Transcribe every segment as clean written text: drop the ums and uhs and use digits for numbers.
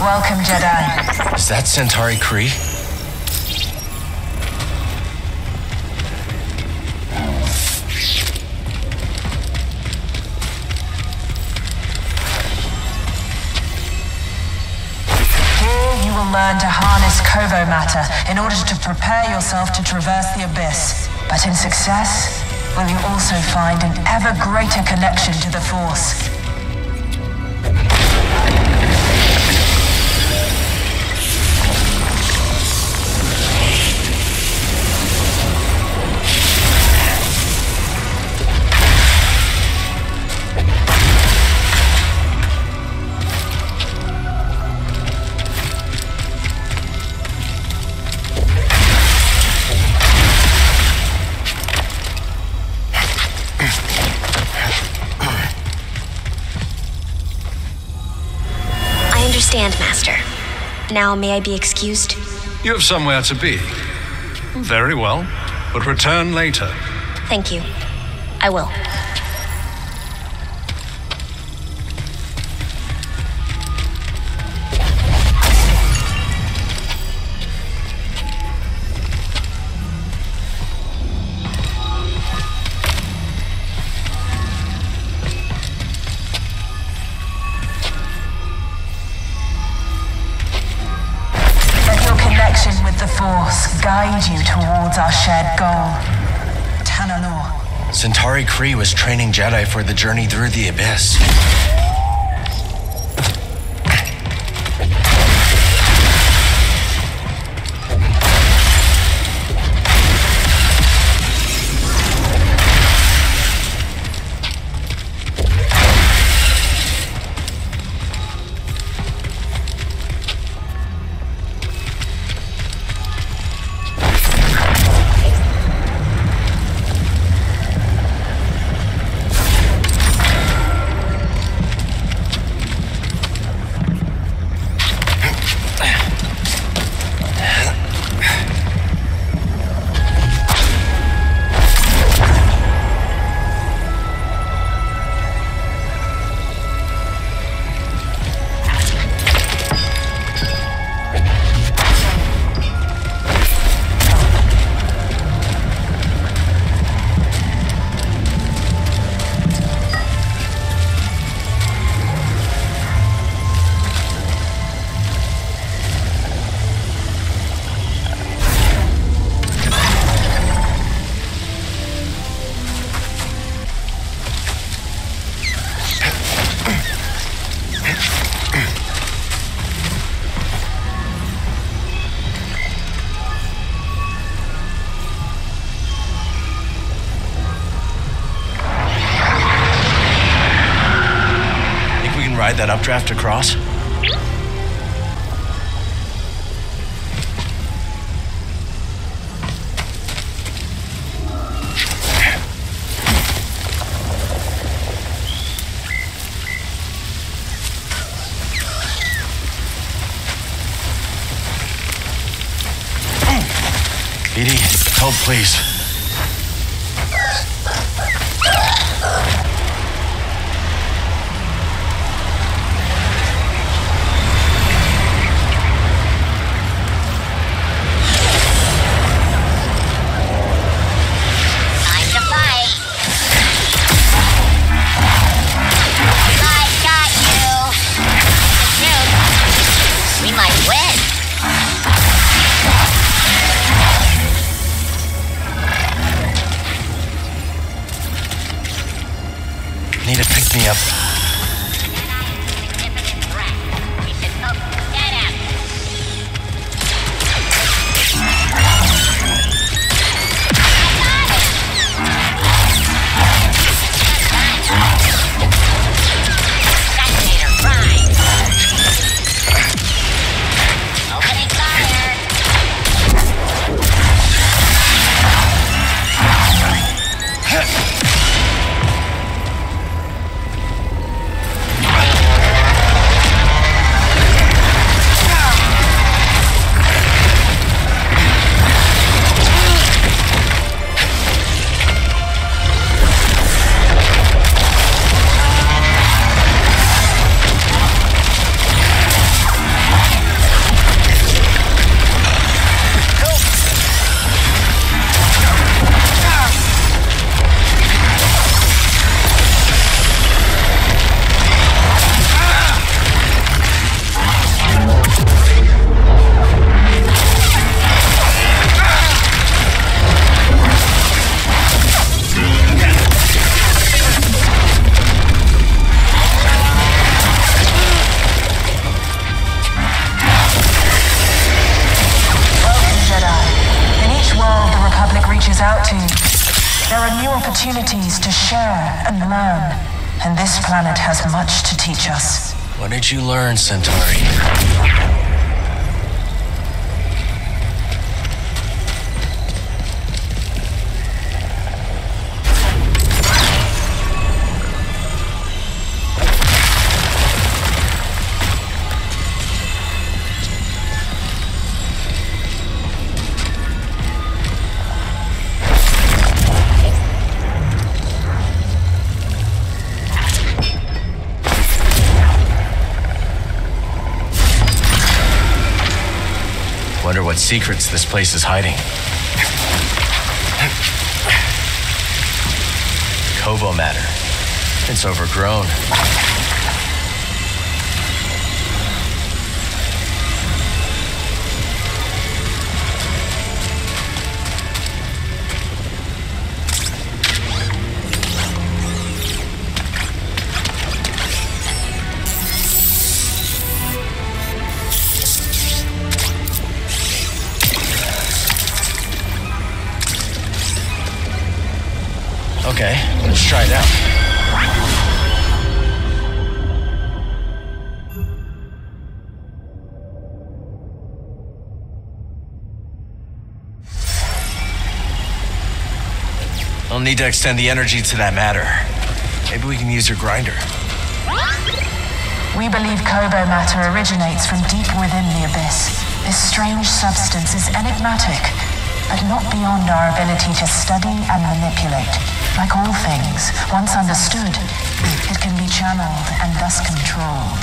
Welcome, Jedi. Is that Centauri Kree? You will learn to harness Kovo matter in order to prepare yourself to traverse the abyss. But in success, will you also find an ever greater connection to the Force? Stand, Master. Now may I be excused? You have somewhere to be. Very well, but return later. Thank you. I will. The Force guide you towards our shared goal, Tanalorr. Centauri Kree was training Jedi for the journey through the abyss. Ride that updraft across? BD, hold please. Need to pick me up. opportunities to share and learn, and this planet has much to teach us. What did you learn, Centauri? Wonder what secrets this place is hiding. Kobo matter. It's overgrown. Okay, let's try it out. I'll need to extend the energy to that matter. Maybe we can use your grinder. We believe Kobo matter originates from deep within the Abyss. This strange substance is enigmatic, but not beyond our ability to study and manipulate. Like all things, once understood, it can be channeled and thus controlled.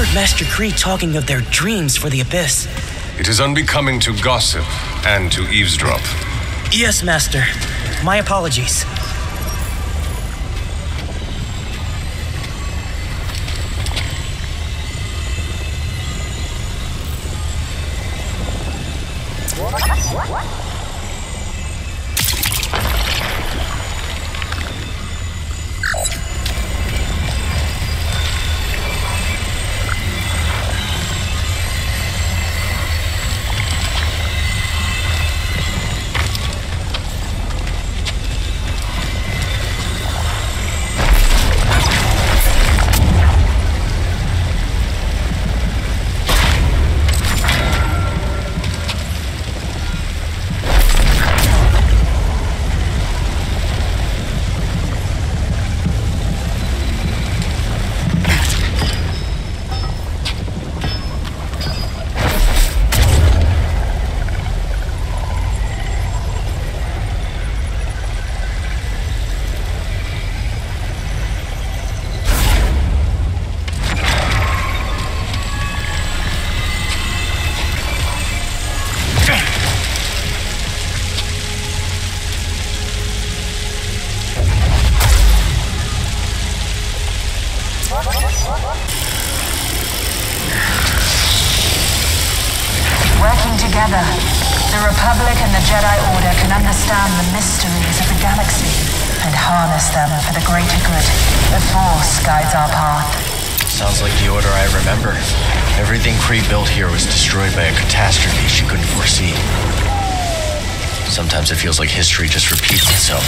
heard Master Kree talking of their dreams for the Abyss. It is unbecoming to gossip and to eavesdrop. Yes, Master. My apologies. Working together, the Republic and the Jedi Order can understand the mysteries of the galaxy and harness them for the greater good. The Force guides our path. Sounds like the Order I remember. Everything Kree built here was destroyed by a catastrophe she couldn't foresee. Sometimes it feels like history just repeats itself.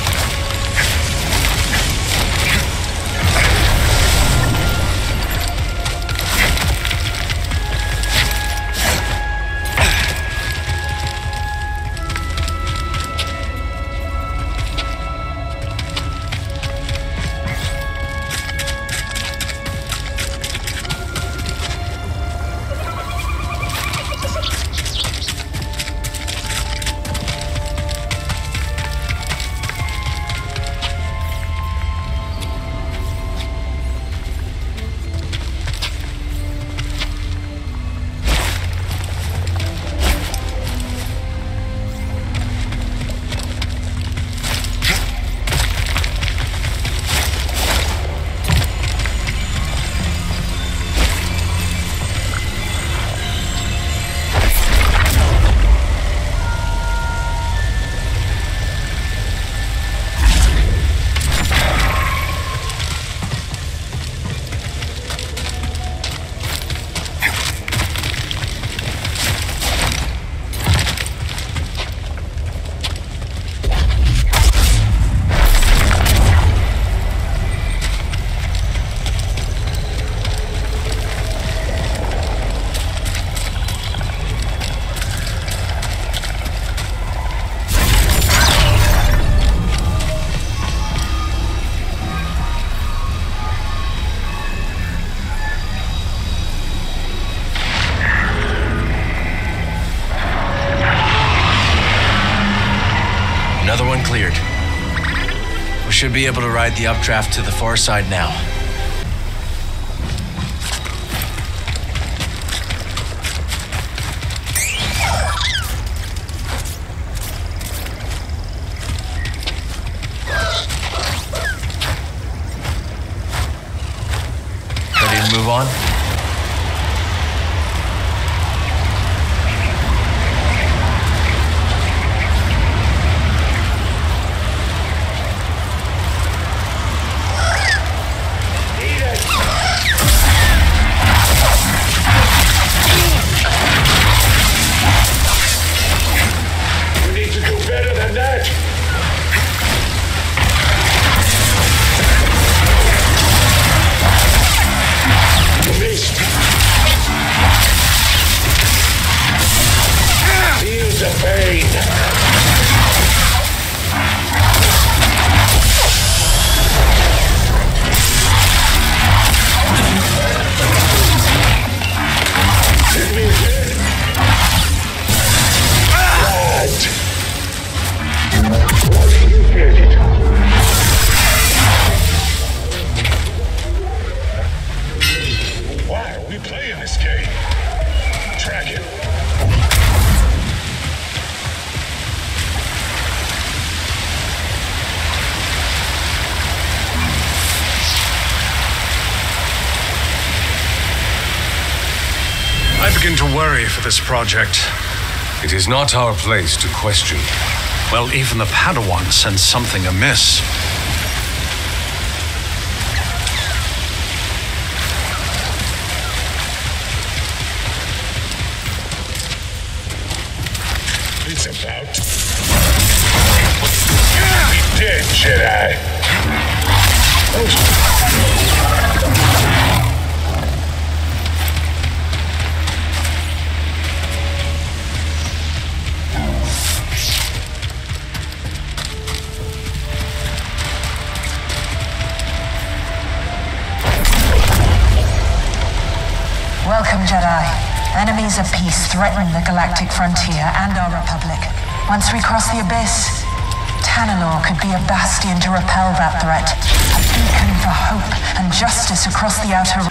Another one cleared. We should be able to ride the updraft to the far side now. Ready to move on? You begin to worry for this project. It is not our place to question. Well, even the Padawan sensed something amiss. It's about... Be dead, Jedi! Welcome, Jedi. Enemies of peace threaten the galactic frontier and our Republic. Once we cross the Abyss, Tanalorr could be a bastion to repel that threat. A beacon for hope and justice across the outer...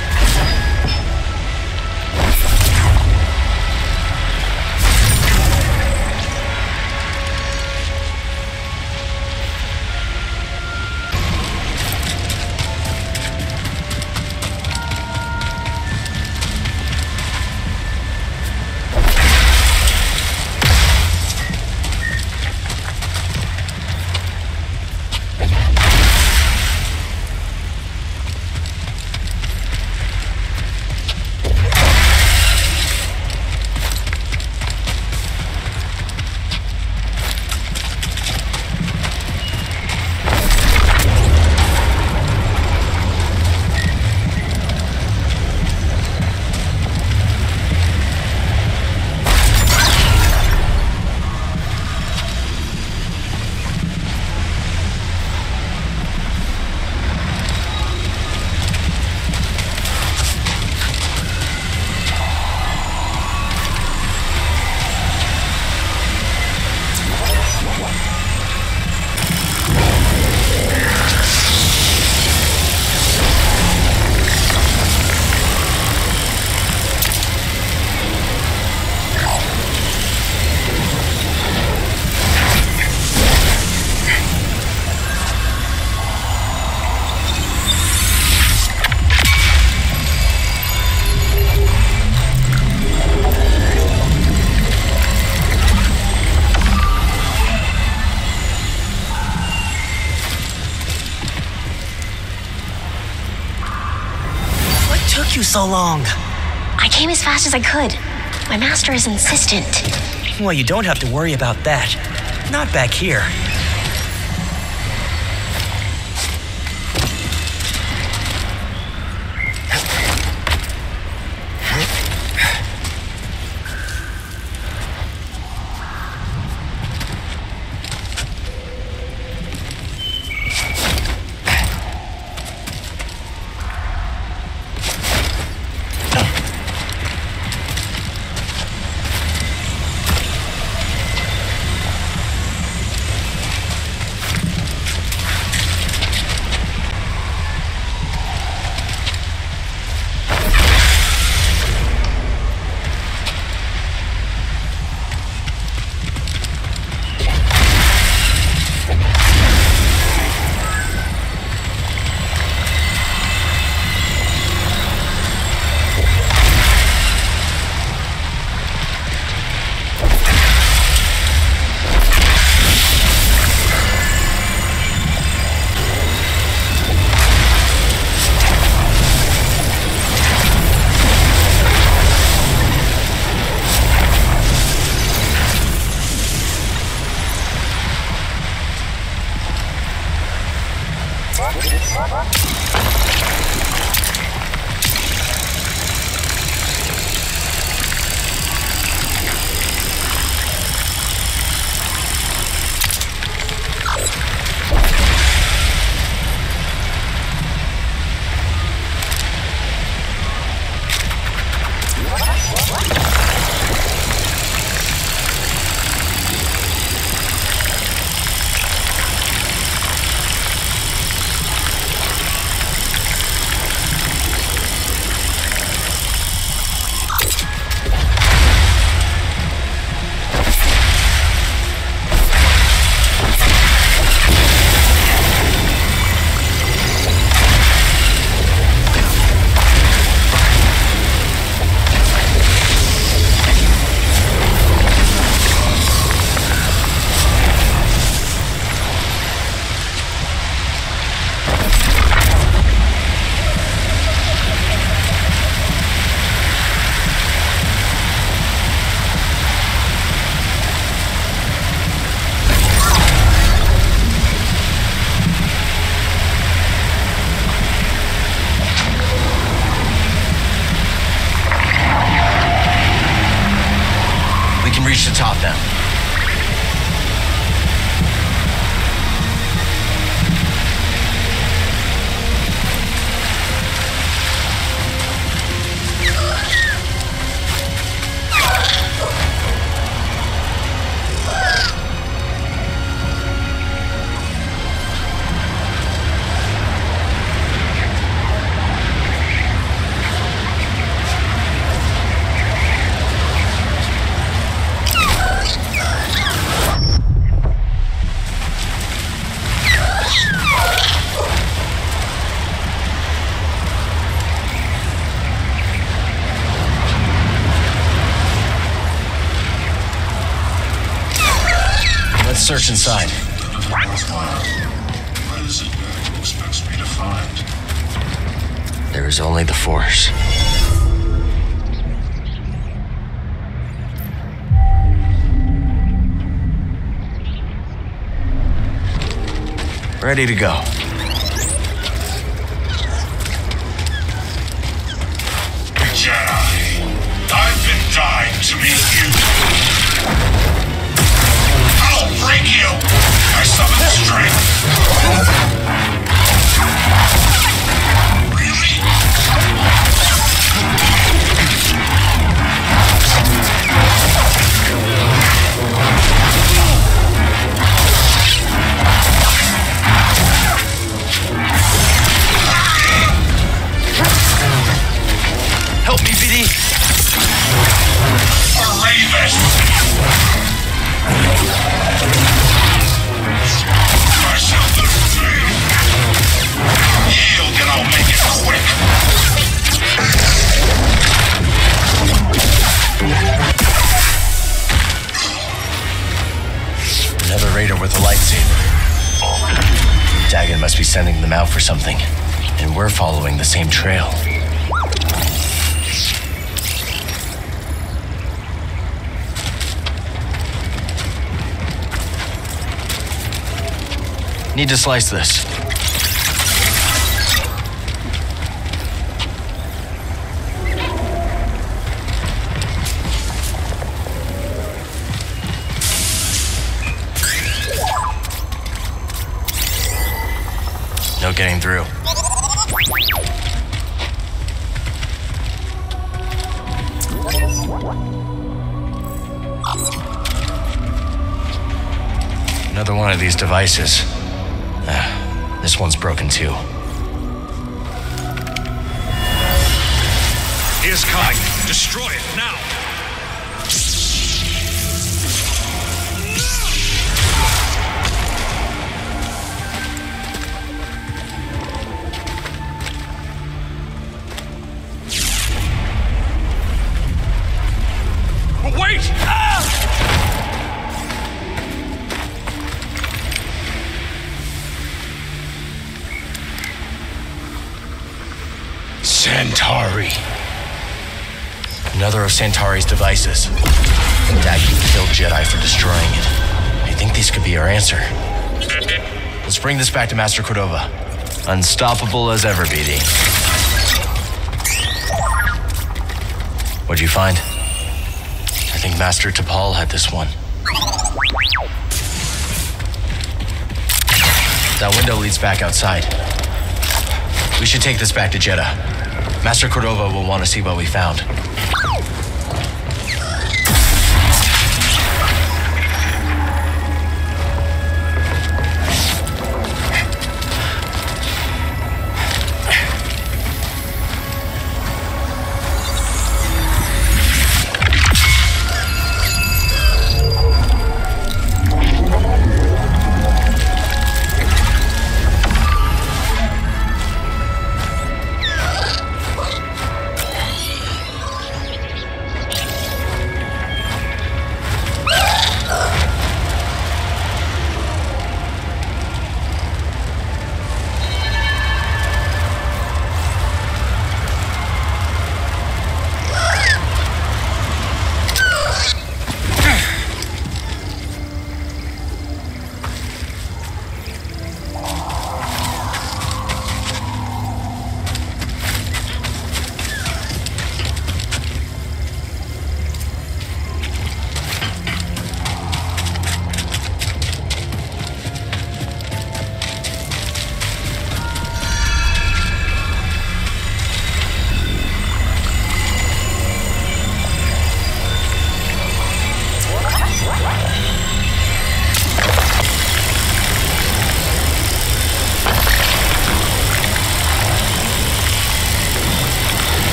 You so long? I came as fast as I could. My master is insistent. Well, you don't have to worry about that. Not back here. reach the top now. Let's search inside. What is it that he expects me to find? There is only the Force. Ready to go. Jedi, I've been dying to meet you. I'll break you! I summon strength! Really? Help me, BD! Raven! Myself the thing. Yield and I'll make it quick. Another raider with a lightsaber. Dagan must be sending them out for something, and we're following the same trail. Need to slice this. No getting through. Another one of these devices. This one's broken too. He is coming. Destroy it now. Wait! Centauri. Another of Centauri's devices. Dagan killed Jedi for destroying it. I think these could be our answer. Let's bring this back to Master Cordova. Unstoppable as ever, BD. What'd you find? I think Master Tapal had this one. That window leads back outside. We should take this back to Jeddah. Master Cordova will want to see what we found.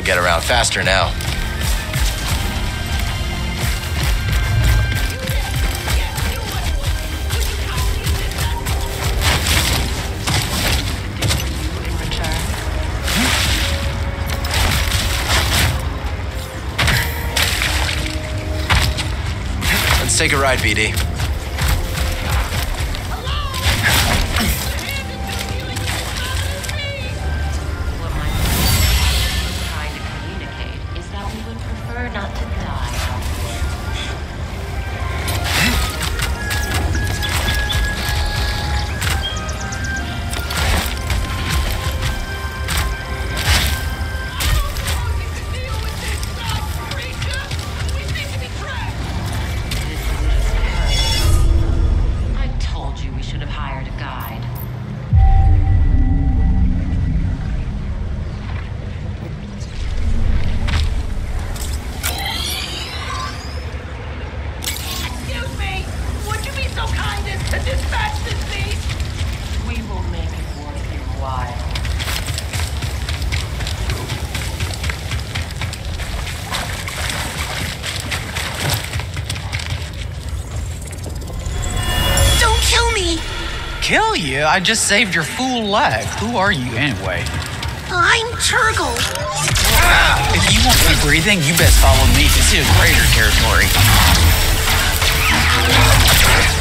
to get around faster now. Let's take a ride, BD. Kill you? I just saved your fool leg. Who are you anyway? I'm Turgle. If you want me breathing, you best follow me. This is greater territory.